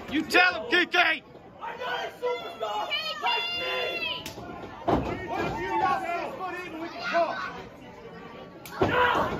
You tell him, Kiki! I'm not a superstar like me! What if you got this foot in and we can talk? No!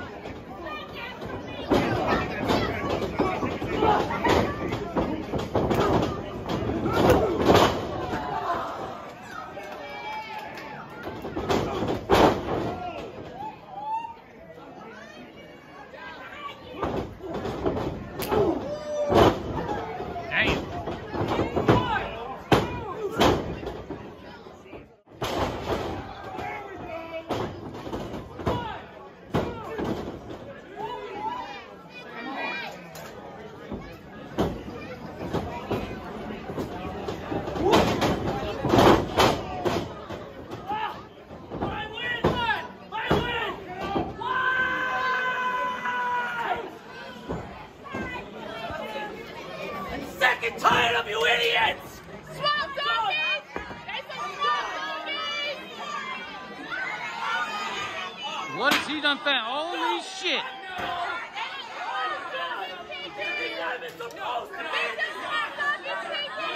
Tired of you idiots! Swamp donkeys! They say swamp donkeys! What has he done found? Holy shit! You're not even supposed to be! These are swamp donkeys,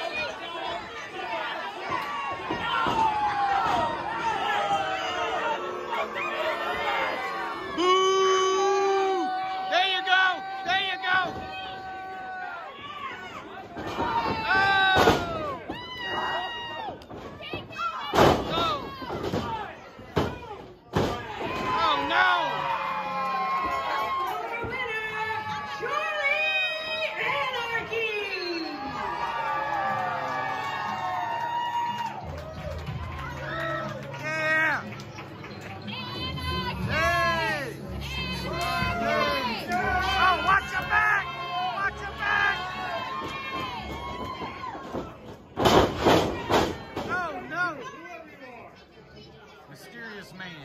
Boo! There you go! There you go! Mysterious man.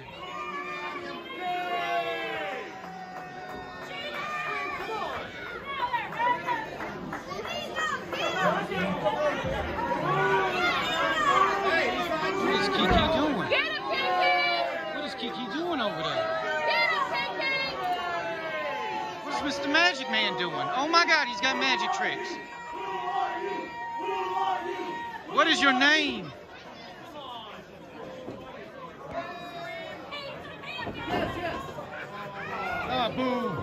What is Kiki doing? Get him, Kiki! What is Kiki doing over there? Get him, Kiki! What is Mr. Magic Man doing? Oh my God, he's got magic tricks. What is your name? Ah, boo.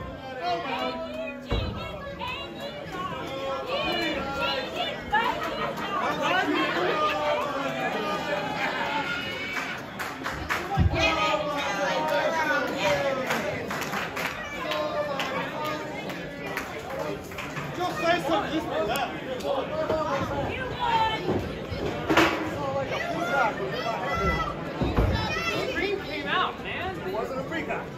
Just say something, just for that. The dream came out, man. It wasn't a freak out.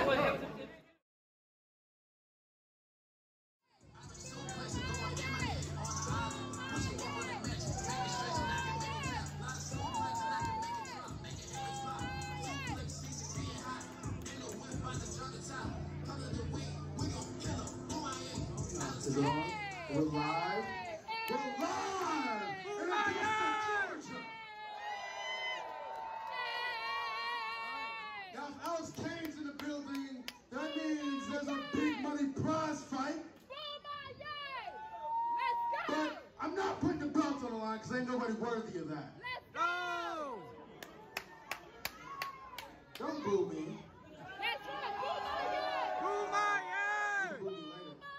Is it on? We're live. We're live! In Augusta, Georgia! Now, if Alice Kane's in the building, that means there's a big money prize fight. Let's go! But I'm not putting the belt on the line because ain't nobody worthy of that. Let's go! Don't boo me. That's right! Boo my You can boo me later.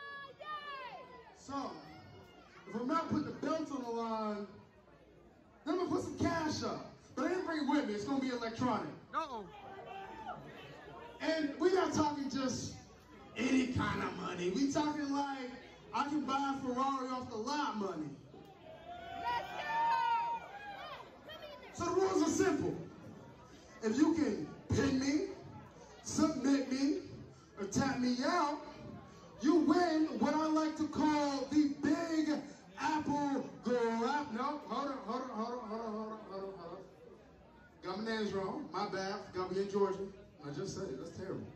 So, if I'm not putting the belt on the line, then I'm gonna put some cash up. But I didn't bring it with me. It's gonna be electronic. Uh-oh. And we're not talking just any kind of money. We talking like I can buy a Ferrari off the lot money. Let's go! So the rules are simple. If you can pin me, submit me, or tap me out, you win what I like to call the Big Apple Grab. No, hold on. Got my names wrong. My bad. Got me in Georgia. I just said it. That's terrible.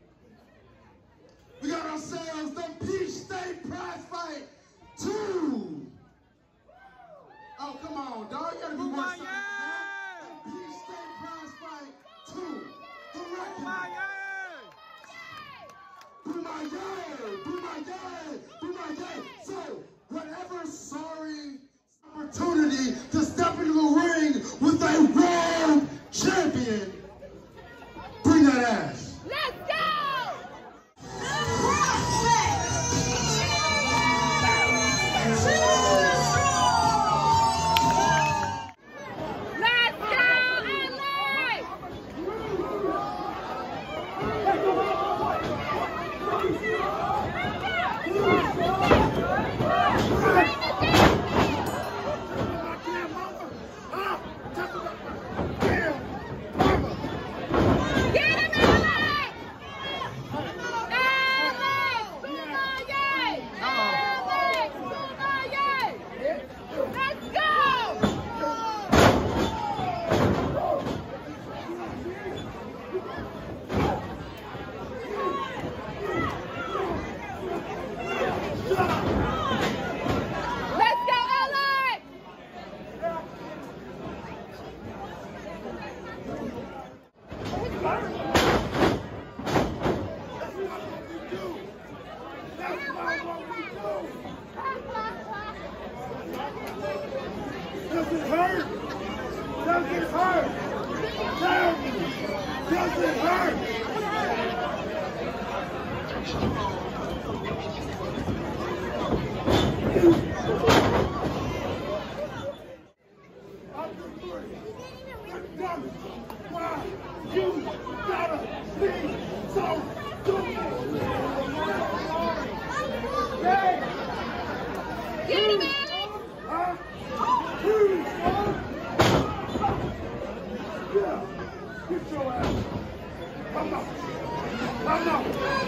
We got ourselves the Peach State Prize Fight 2. Oh, come on, dog. You gotta be more excited. The Peach State Prize Fight 2. The record. Boomayah! So, whatever sorry Does it hurt? Does it hurt? Tell me. Does it hurt? Why you gotta be so stupid? Hey! Get him, Alex! Huh? Yeah, get your ass. Come on. Come on.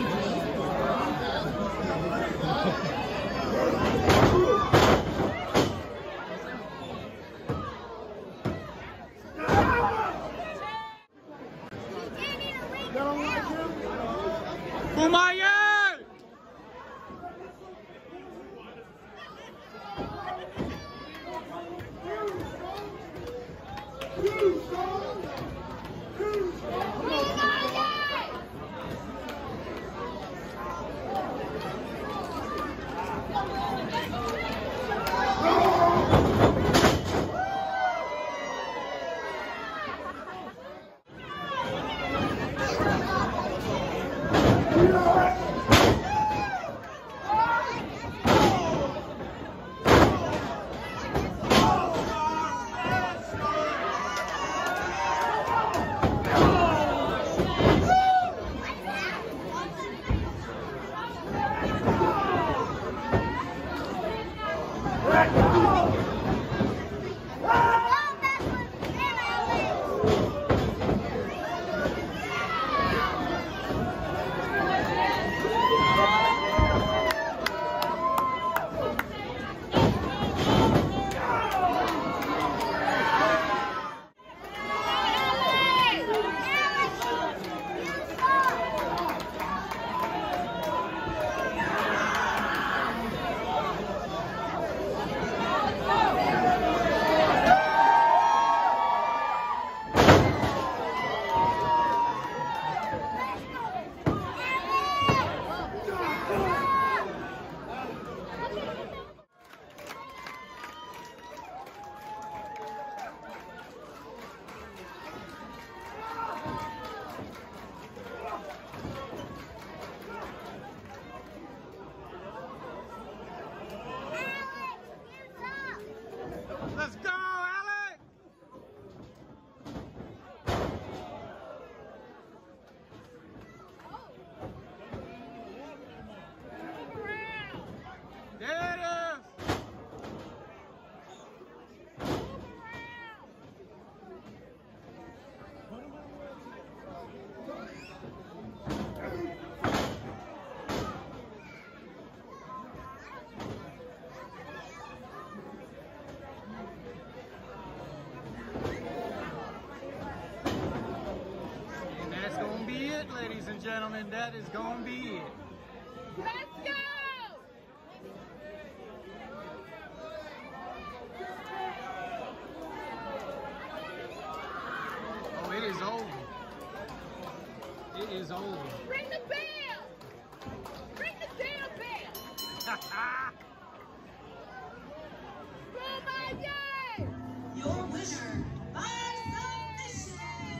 Kumayan! Let's go, Alex! There it is! And that's gonna be it, ladies and gentlemen. That is gonna be it. Let's go! Oh, it is over. It is over. Ring the bell! Ring the damn bell! Kumayan! Your winner by submission.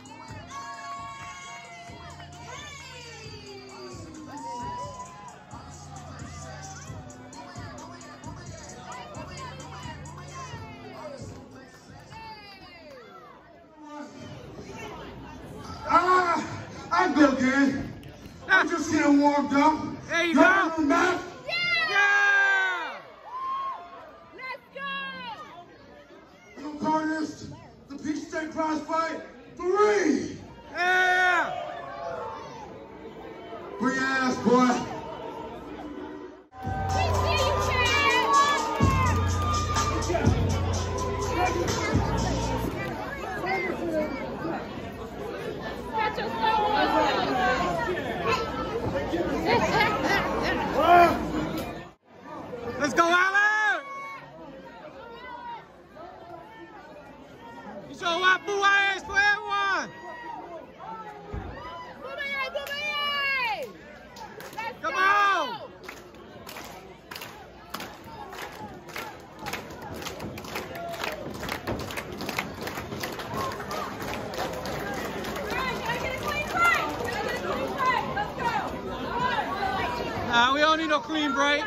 I go again. I'm just getting warmed up. There you Y'all go. remember that? Yeah! Let's go! We're gonna call this the Peach State Prize Fight 3. Yeah! Bring your ass, boy. We see you, Catch your Let's go, Alex! You show up, boo ass for everyone! don't need no clean break.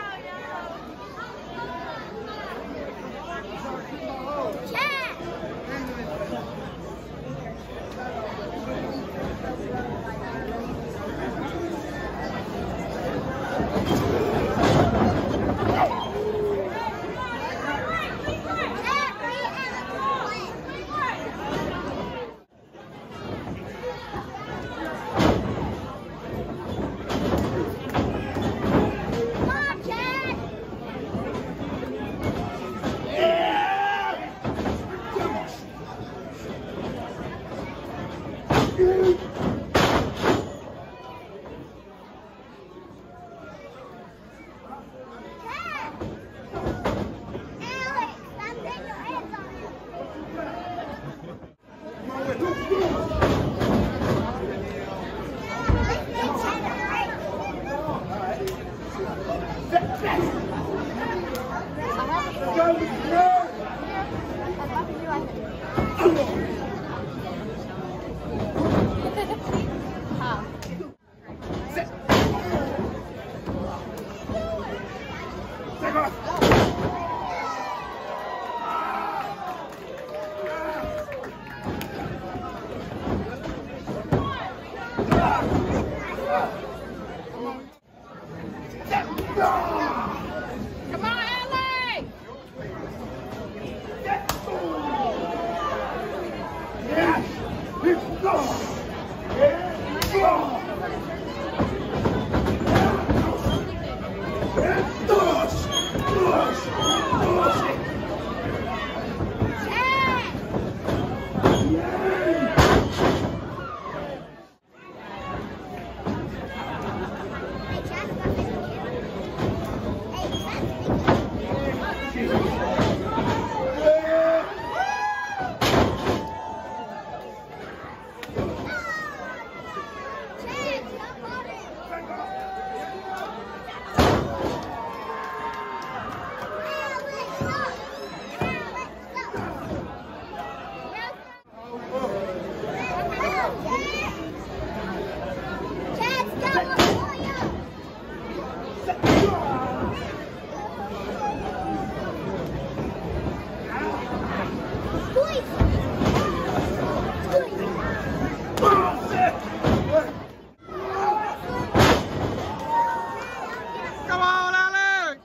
Come on, Alex!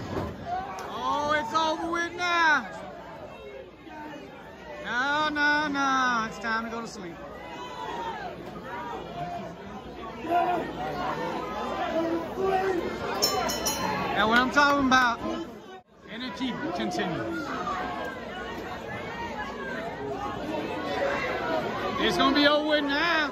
Oh, it's over with now. No. It's time to go to sleep. Now, what I'm talking about, energy continues. It's going to be over with now.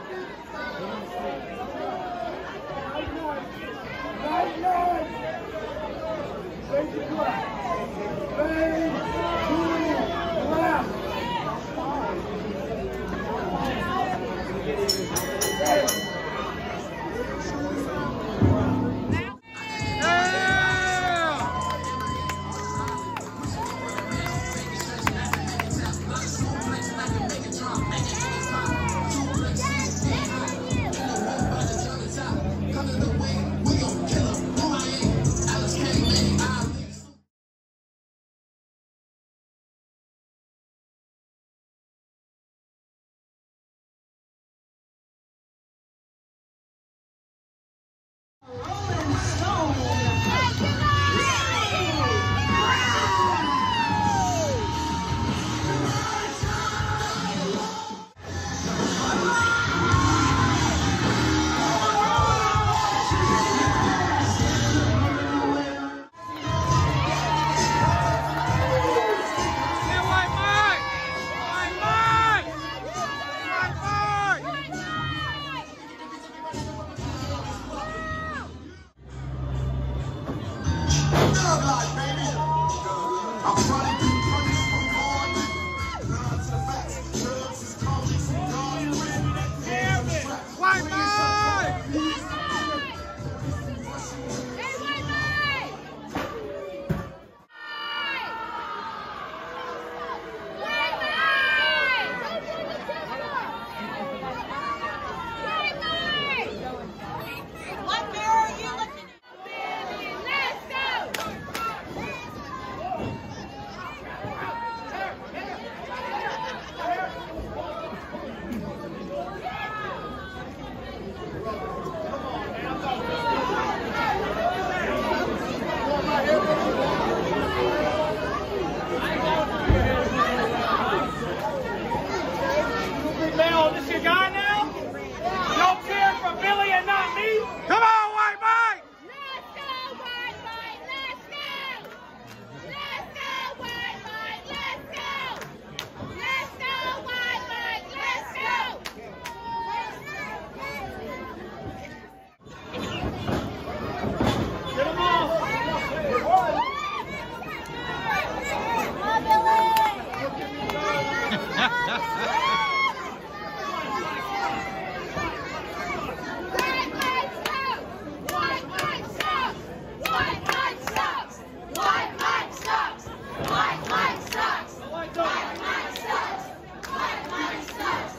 Mike sucks. Mike sucks. Mike sucks.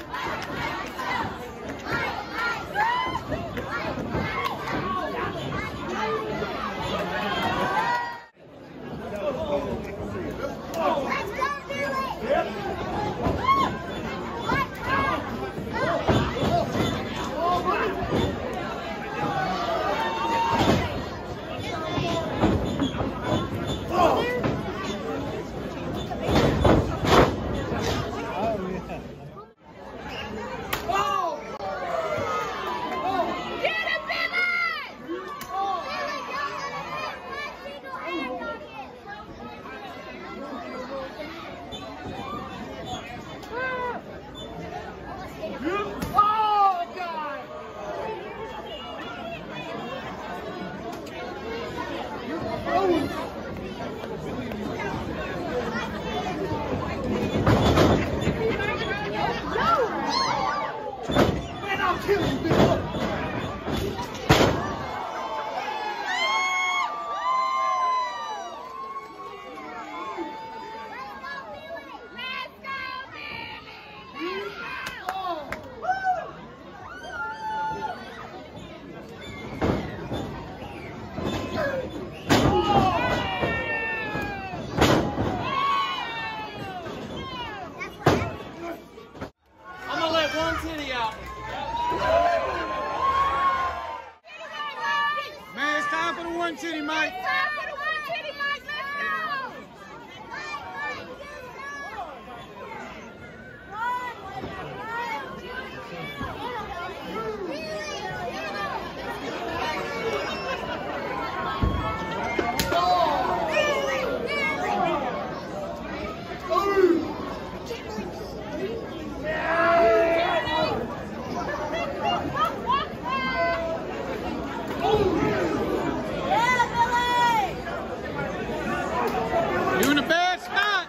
Let's go, Billy. Man, it's time for the one titty, Mike. You in a bad spot.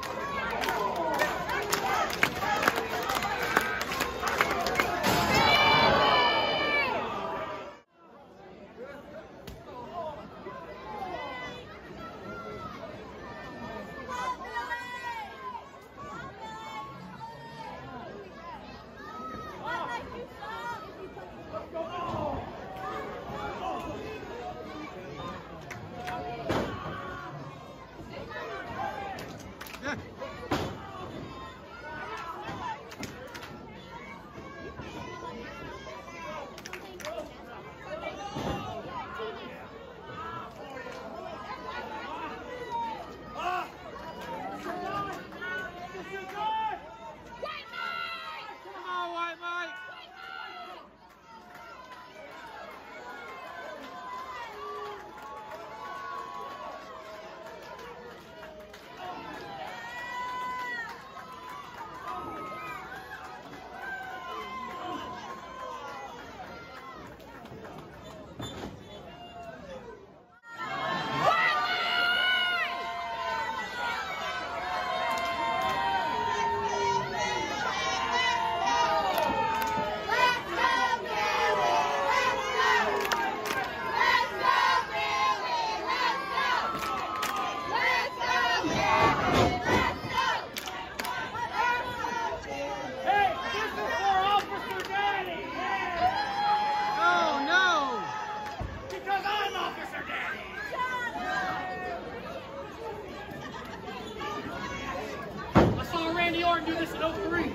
Do this in 03.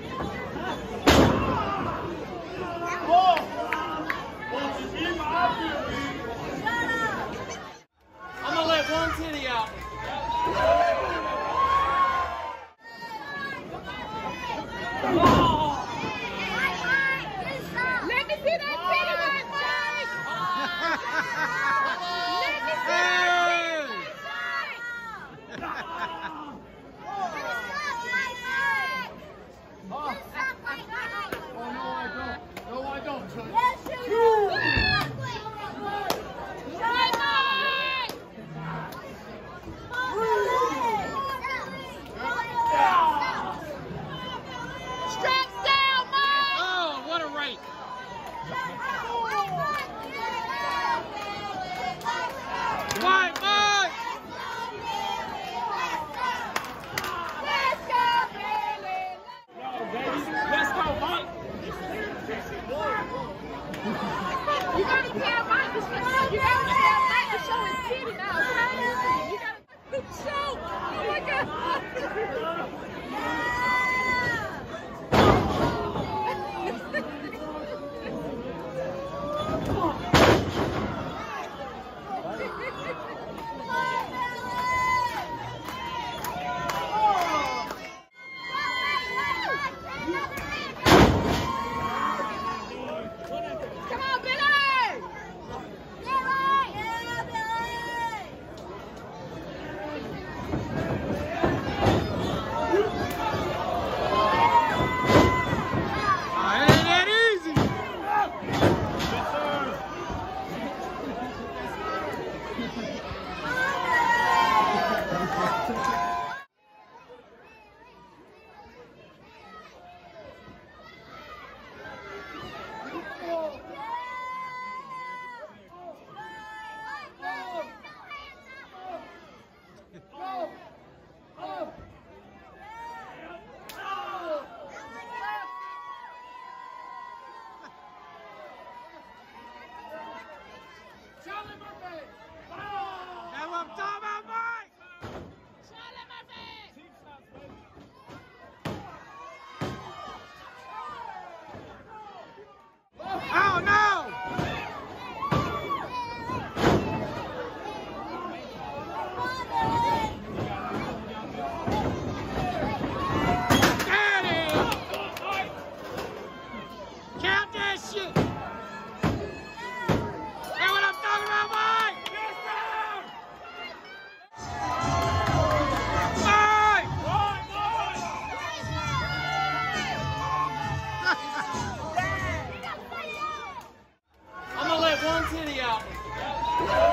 I'm gonna let one titty out. Let me see that titty right, Mike! Let me see that titty right, Straight! I'm gonna let one titty out.